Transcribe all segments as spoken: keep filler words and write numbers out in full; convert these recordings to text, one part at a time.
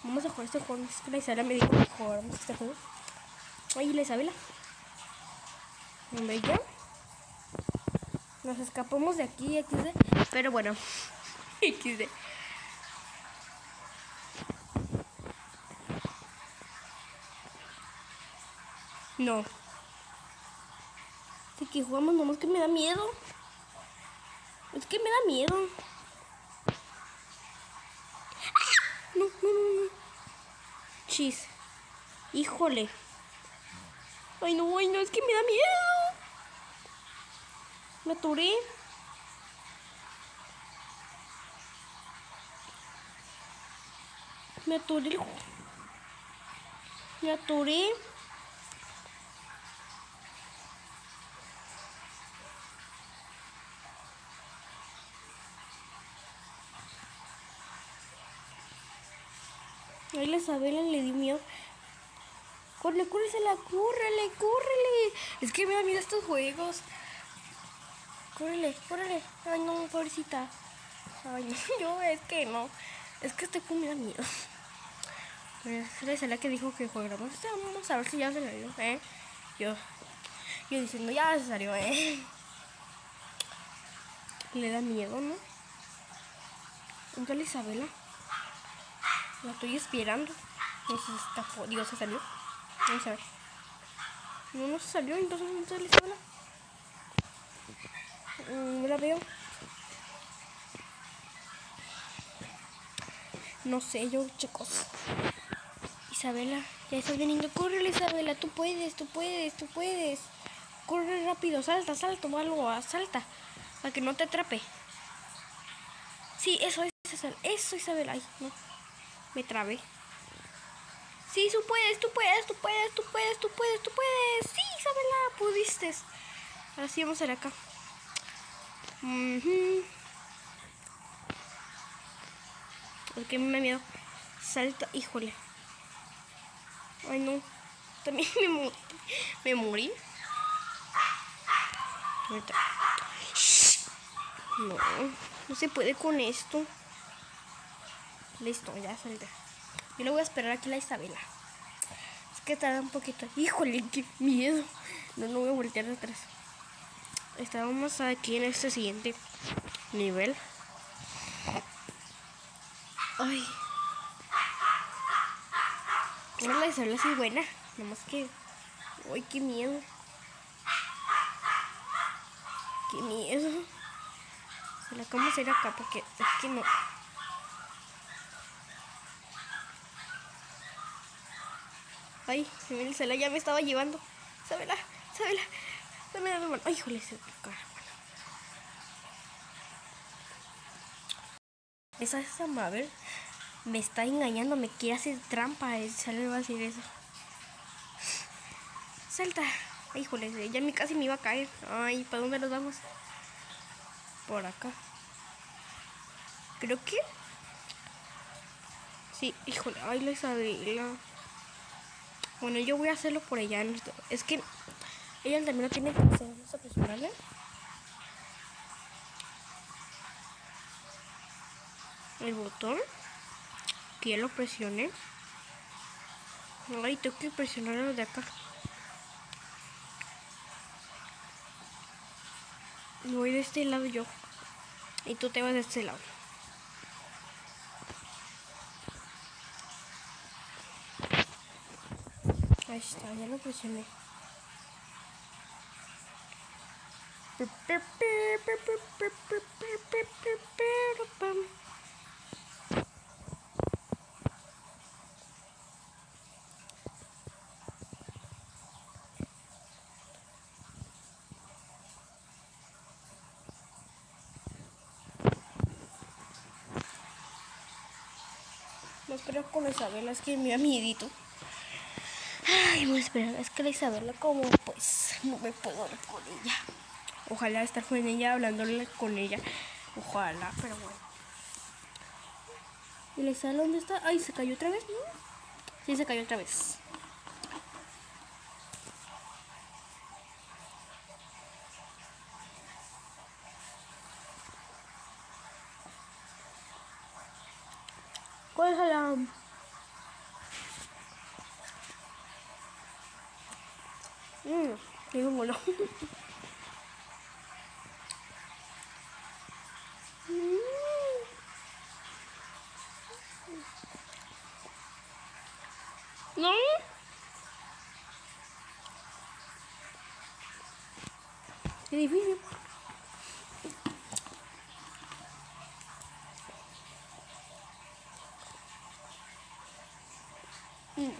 Vamos a jugar este juego. Es que la Isabela me dijo que jugáramos este juego. Ay, la Isabela. Hombre, ya. Nos escapamos de aquí, equis de. Pero bueno, equis de. No. Es que jugamos nomás que me da miedo. Es que me da miedo. No, no, no, no. Chis. Híjole. Ay, no, ay, no, es que me da miedo. Me atoré. Me atoré. Me atoré. Ay, la Isabela le dio miedo. Corre, córresela, córrele, córrele. Es que me da miedo estos juegos. Córrele, córrele. Ay, no, pobrecita. Ay, no, yo es que no. Es que este juego me da miedo. Pero es la que dijo que jugáramos. Vamos a ver si ya se le dio, ¿eh? Yo, yo diciendo, ya se salió, ¿eh? Le da miedo, ¿no? ¿Dónde la Isabela? La estoy esperando. No se escapó. Digo, se salió. Vamos a ver. No, no se salió. Entonces, ¿dónde está la Isabela? Mm, no la veo. No sé, yo, chicos. Isabela, ya estoy veniendo. Corre, Isabela. Tú puedes, tú puedes, tú puedes. Corre rápido. Salta, salta o algo. Salta. Para que no te atrape. Sí, eso es. Eso, Isabela. Ay, no. Me trabé. Sí, tú puedes, tú puedes, tú puedes, tú puedes, tú puedes, tú puedes. Sí, Isabela, pudiste. Ahora sí vamos a ir acá. Uh-huh. Porque me da miedo. Salta, híjole. Ay, no. También me, morí. me morí. Ahorita. No, no se puede con esto. Listo, ya salté. Yo le voy a esperar aquí a la Isabela. Es que tarda un poquito. Híjole, qué miedo. No, no voy a voltear de atrás. Estábamos aquí en este siguiente nivel. Ay. Ahora la Isabela sí es buena. Nomás que... Ay, qué miedo. Qué miedo. Se la vamos a ir acá porque es que no... Ay, Isabela ya me estaba llevando. Isabela, Isabela. Dame la mano. Ay, híjole, se me cae. Esa es Mabel. Me está engañando, me quiere hacer trampa. Se le va a decir eso. Salta. Ay, híjole, ya me casi me iba a caer. Ay, ¿para dónde nos vamos? Por acá. Creo que... Sí, híjole, ay, la Isabela. Bueno, yo voy a hacerlo por ella. Es que ella también no tiene que hacer. Vamos a presionarle. El botón. Que ya lo presioné. Ay, tengo que presionar los de acá. Voy de este lado yo. Y tú te vas de este lado. Ahí está, ya lo presioné. No espero con Isabela, es que me da miedito. Ay, voy a esperar, es que la Isabela como pues no me puedo ir con ella. Ojalá estar con ella, hablándole con ella. Ojalá, pero bueno. ¿Y la Isabela dónde está? Ay, ¿se cayó otra vez? ¿No? Sí, se cayó otra vez. ¿Cuál es la...? Mmm, qué bueno. No. Qué difícil. Mm.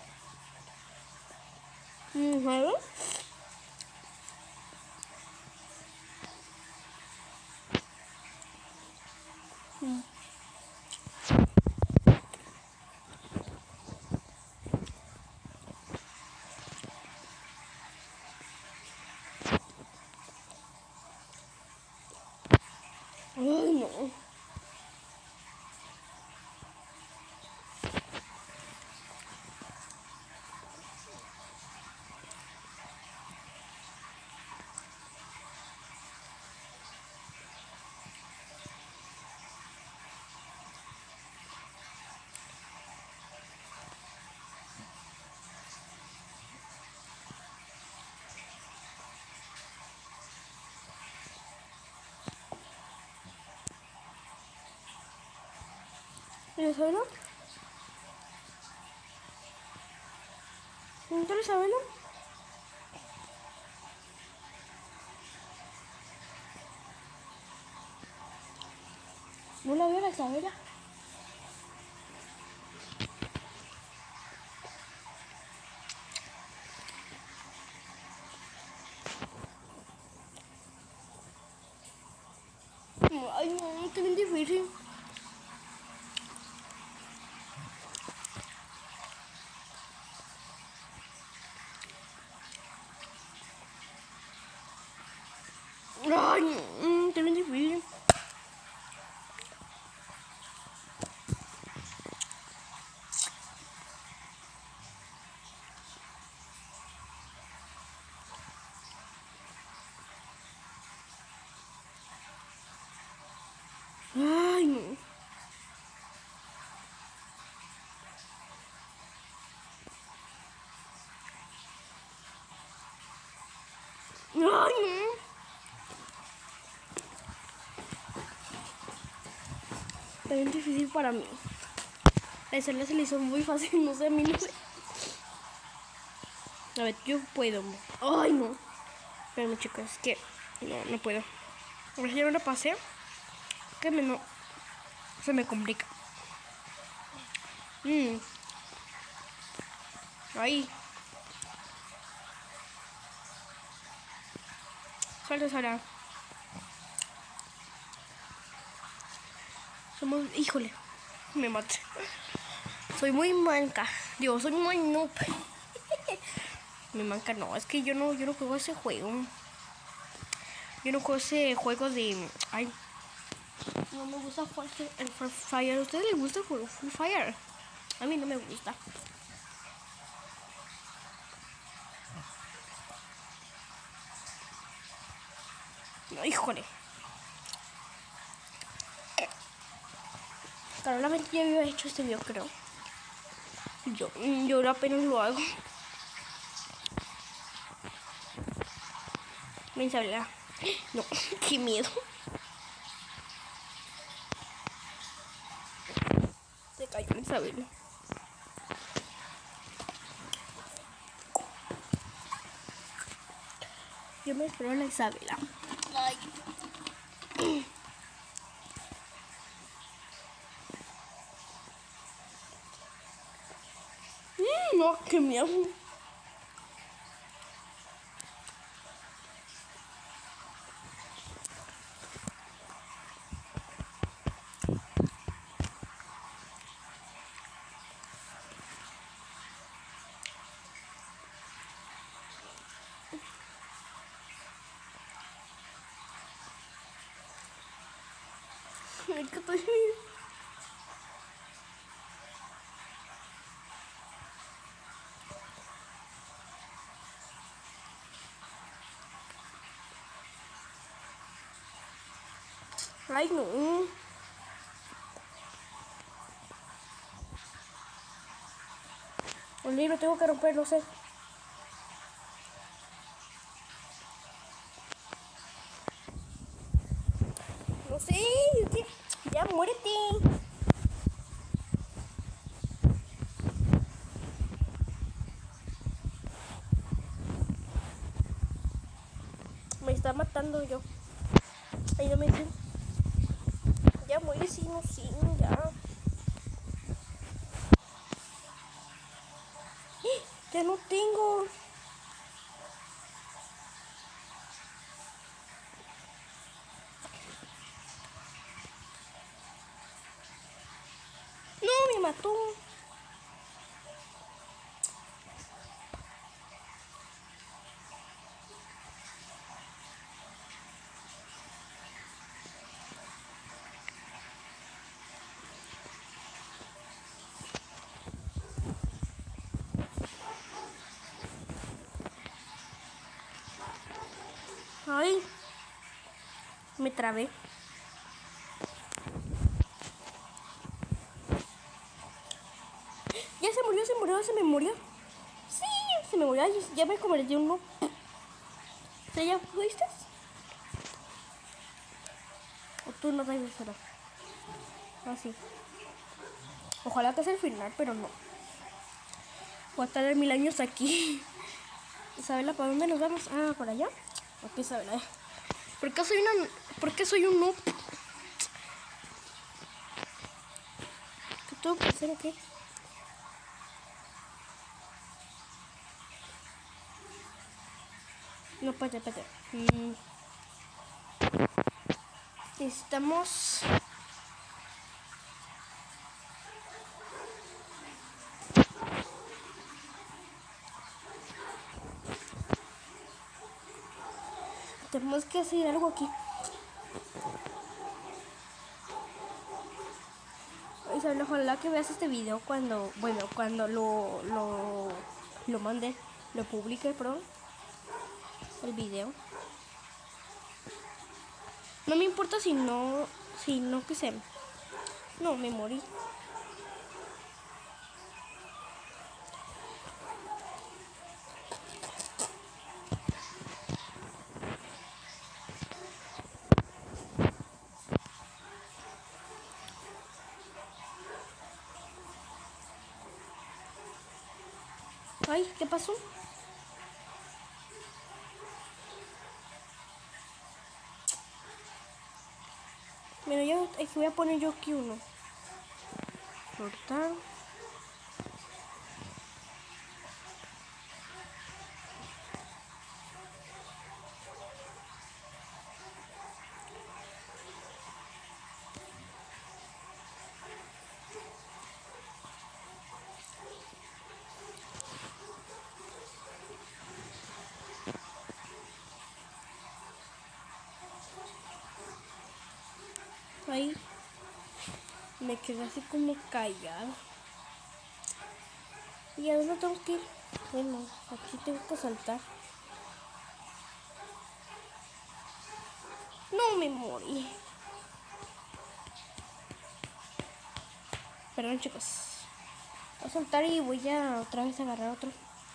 Mm, ¿sabes? Mm. Ay, no. ¿Y Isabela? ¿Dónde está Isabela? No la veo la Isabela. Ay, no, qué bien difícil. Ay, no, qué bien difícil. Ay, no. Ay, no. Está bien difícil para mí. La Isabela se le hizo muy fácil, no sé, a mí no sé. A ver, yo puedo. Ay, no. Espérame, chicos, es que no, no puedo. A ver si ya no la pasé. Que me no. Se me complica. Mmm. Ahí. Suelta, Sara. Somos. Híjole. Me maté. Soy muy manca. Digo, soy muy noob. Me manca, no. Es que yo no, yo no juego ese juego. Yo no juego ese juego de. Ay. No me gusta jugar el Free Fire. ¿A ustedes les gusta el juego Free Fire? A mí no me gusta. No, híjole. Carola ya había hecho este video, creo. Yo, yo apenas lo hago. Me Isabela. No, qué miedo. Se cayó Isabela. Yo me espero a la Isabela. Ay. Mm, no, qué miedo. Ay, que estoy... Ay, no. El libro tengo que romper, no sé. está matando yo. Ahí no me dicen. Ya muere, sí, no, sí, ya. Ya no tengo. No, me mató. Ay, me trabé. Ya se murió, se murió, se me murió. Sí, se me murió. Ay, ya me convertí en uno. ¿Sí, ya fuiste? ¿O tú no sabes hacerlo? Así. Ojalá que sea el final, pero no. Voy a estar mil años aquí. Isabela, ¿para dónde nos vamos? Ah, ¿por allá? Ok, Isabela. ¿Por qué soy una... ¿Por qué soy un noob? ¿Qué tengo que hacer o qué? No, espérate, espérate. Mm. Estamos... Tenemos que hacer algo aquí. Isabel, ojalá que veas este video cuando, bueno, cuando lo, lo, lo mande, lo publique, perdón, el video. No me importa si no, si no, que sé, no, me morí. Ay, ¿qué pasó? Mira, yo aquí voy a poner yo aquí uno. Cortar. Ahí me quedé así como callado. ¿Y a dónde tengo que ir? Bueno, aquí tengo que saltar. No, me morí. Perdón, chicos. Voy a saltar y voy a otra vez agarrar otro.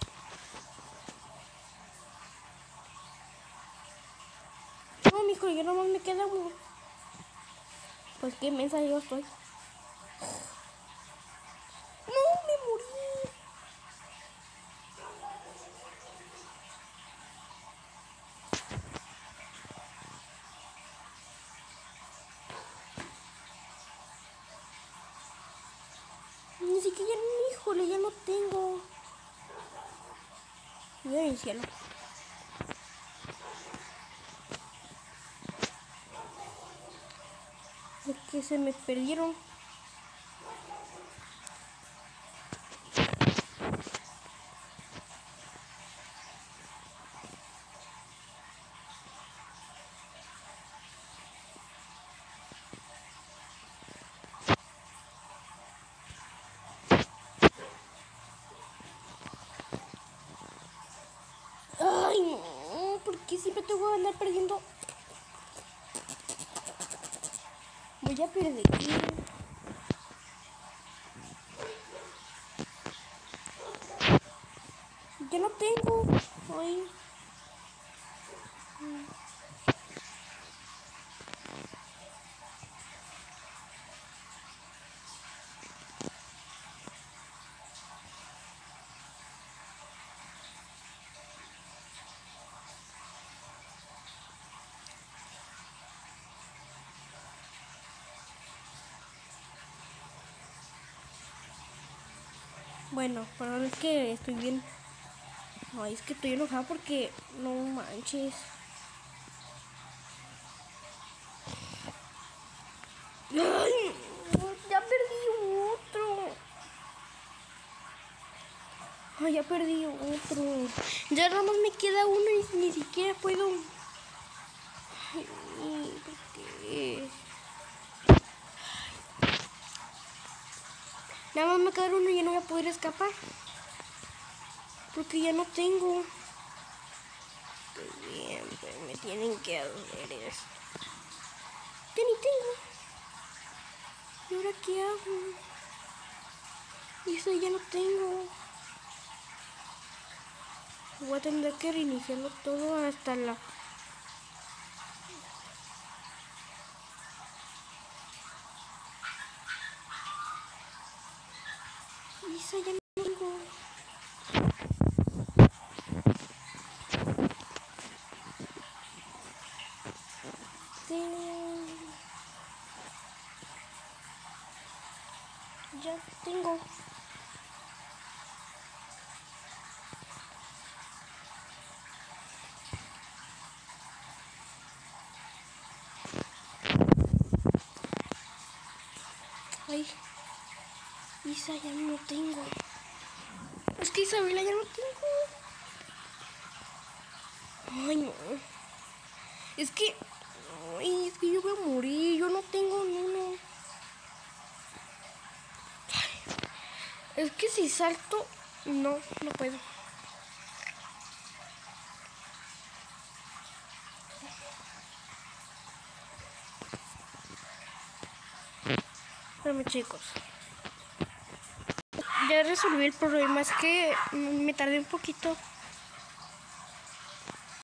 No, mijo, yo nomás me queda uno. Pues qué mensa yo estoy. No, me morí. Ni siquiera, híjole, ya no tengo. Voy a iniciarlo. Es que se me perdieron. Ay, no, ¿por qué siempre tengo que andar perdiendo? Voy a perder. Ya no tengo. Ay. Bueno, perdón, es que estoy bien. Ay, es que estoy enojada porque no manches. Ay, ya perdí otro. Ay, ya perdí otro. Ya nada más me queda uno y ni siquiera puedo. Ay, ¿por qué? Nada más me queda uno y ya no voy a poder escapar. Porque ya no tengo. Qué bien, pues me tienen que hacer esto. Ya ni tengo. ¿Y ahora qué hago? Y eso ya no tengo. Voy a tener que reiniciarlo todo hasta la... Y eso ya no tengo. Tengo... Ya tengo. Ay, Isa ya no tengo. Es que Isabela ya no tengo. Ay, no. Es que... Ay, es que yo voy a morir. Yo no tengo ni uno. Ay, es que si salto... No, no puedo. Espérame, chicos. Ya resolví el problema. Es que me tardé un poquito.